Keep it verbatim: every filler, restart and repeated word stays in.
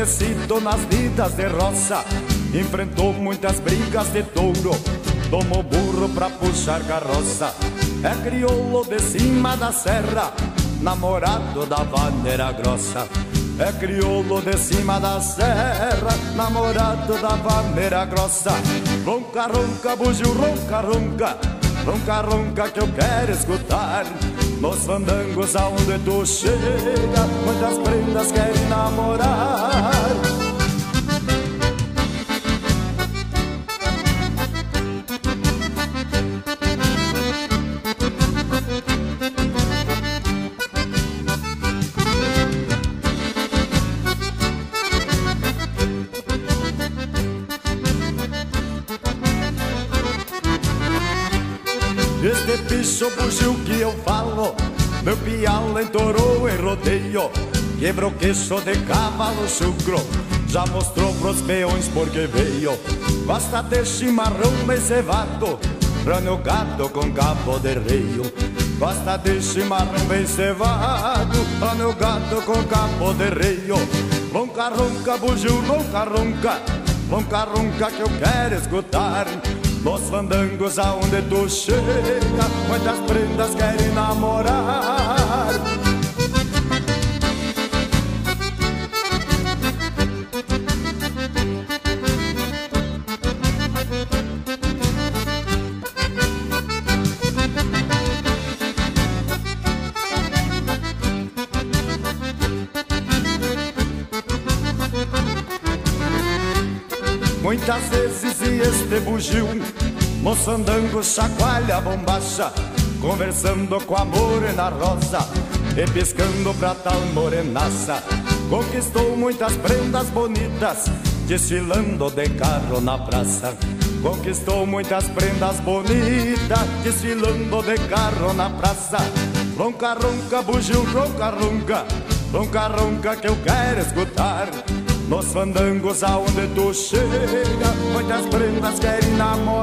conhecido nas lidas de roça, enfrentou muitas brigas de touro, tomou burro pra puxar carroça. É crioulo de cima da serra, namorado da vaneira grossa. É crioulo de cima da serra, namorado da vaneira grossa. Ronca, ronca, bugio, ronca, ronca, ronca, ronca que eu quero escutar. Nos fandangos aonde tu chega, muitas prendas querem namorar. Este bicho bugio que eu falo, meu pialo entorou em rodeio, quebrou queixo de cavalo chucro, já mostrou pros peões porque veio. Gosta de chimarrão bem cevado, rane o gado com cabo de reio. Gosta de chimarrão bem cevado, rane o gado com cabo de reio. Ronca, ronca, bugio, ronca, ronca, ronca, ronca que eu quero escutar. Nos fandangos aonde tu chega, muitas prendas querem namorar. Muitas vezes e este bugio, moçandango chacoalha a bombacha, conversando com a morena rosa e piscando pra tal morenaça. Conquistou muitas prendas bonitas, desfilando de carro na praça. Conquistou muitas prendas bonitas, desfilando de carro na praça. Ronca, ronca, bugio, ronca, ronca, ronca, ronca que eu quero escutar. Nos fandangos aonde tu chega, muitas prendas querem namorar.